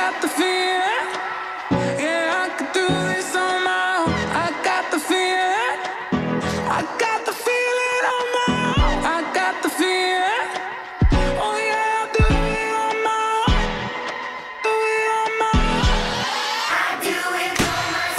got the feeling. Yeah, I could do this on my own. I got the feeling. I got the feeling on my own. I got the feeling. Oh yeah, I'll do it on my own. Do it on my own. I do it for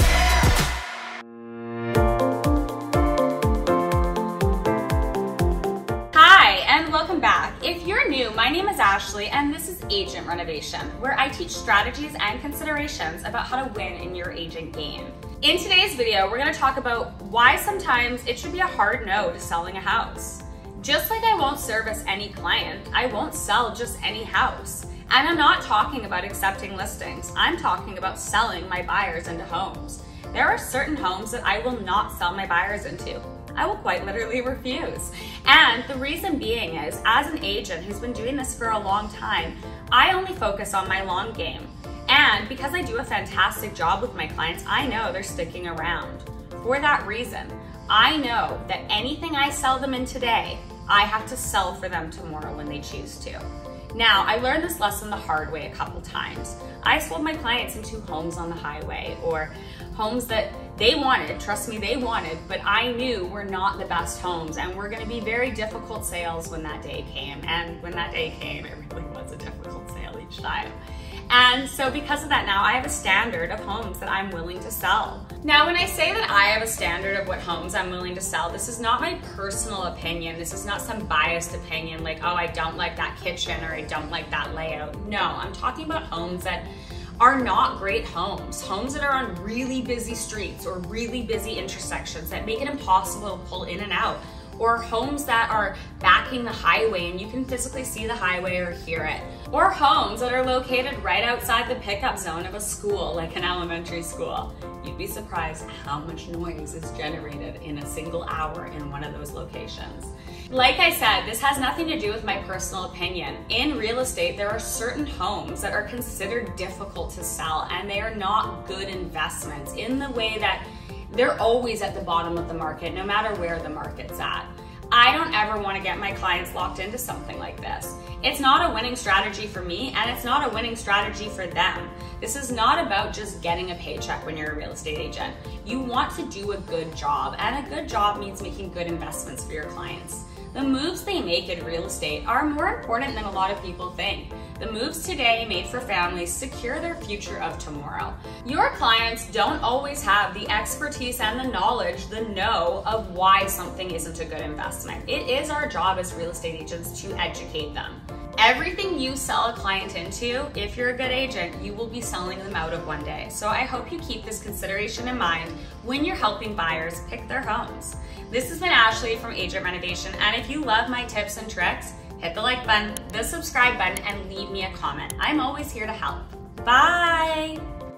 myself. Hi, and welcome back. If you're new, my name is Ashley, and this is Agent Renovation, where I teach strategies and considerations about how to win in your agent game. In today's video, we're going to talk about why sometimes it should be a hard no to selling a house. Just like I won't service any client, I won't sell just any house. And I'm not talking about accepting listings. I'm talking about selling my buyers into homes. There are certain homes that I will not sell my buyers into. I will quite literally refuse. And the reason being is, as an agent who's been doing this for a long time, I only focus on my long game. And because I do a fantastic job with my clients, I know they're sticking around. For that reason, I know that anything I sell them in today, I have to sell for them tomorrow when they choose to. Now, I learned this lesson the hard way a couple times. I sold my clients into homes on the highway, or homes that they wanted, trust me, they wanted, but I knew were not the best homes and were gonna be very difficult sales when that day came. And when that day came, it really was a difficult sale each time. And so because of that, now I have a standard of homes that I'm willing to sell. Now, when I say that I have a standard of what homes I'm willing to sell, this is not my personal opinion. This is not some biased opinion like, oh, I don't like that kitchen or I don't like that layout. No, I'm talking about homes that are not great homes. Homes that are on really busy streets or really busy intersections that make it impossible to pull in and out. Or homes that are backing the highway and you can physically see the highway or hear it. Or homes that are located right outside the pickup zone of a school, like an elementary school. You'd be surprised how much noise is generated in a single hour in one of those locations. Like I said, this has nothing to do with my personal opinion. In real estate, there are certain homes that are considered difficult to sell, and they are not good investments in the way that they're always at the bottom of the market, no matter where the market's at. I don't ever want to get my clients locked into something like this. It's not a winning strategy for me, and it's not a winning strategy for them. This is not about just getting a paycheck when you're a real estate agent. You want to do a good job, and a good job means making good investments for your clients. The moves they make in real estate are more important than a lot of people think. The moves today made for families secure their future of tomorrow. Your clients don't always have the expertise and the knowledge, the know of why something isn't a good investment. It is our job as real estate agents to educate them. Everything you sell a client into, if you're a good agent, you will be selling them out of one day. So I hope you keep this consideration in mind when you're helping buyers pick their homes. This has been Ashley from Agent Renovation, and if you love my tips and tricks, hit the like button, the subscribe button, and leave me a comment. I'm always here to help. Bye!